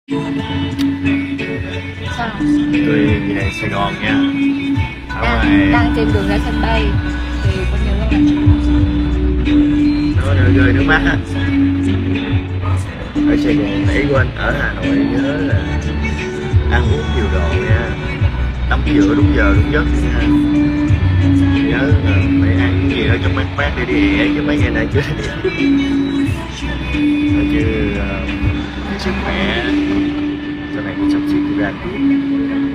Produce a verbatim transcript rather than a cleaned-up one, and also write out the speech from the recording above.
Sao? Tôi về Sài Gòn nha. Ở Đang, ngoài đang trên đường ra sân bay thì có nhớ là nó rơi rơi nước mắt á. Ở Sài Gòn nãy quên, ở Hà Nội nhớ là ăn uống điều độ nha, tắm rửa đúng giờ đúng giấc nha. Nhớ là phải ăn cái gì đó trong mát mát để đi chứ mấy ngày nay chưa đi. Thôi chứ uh, sức khỏe sau này cuộc sống sẽ ra tiếp.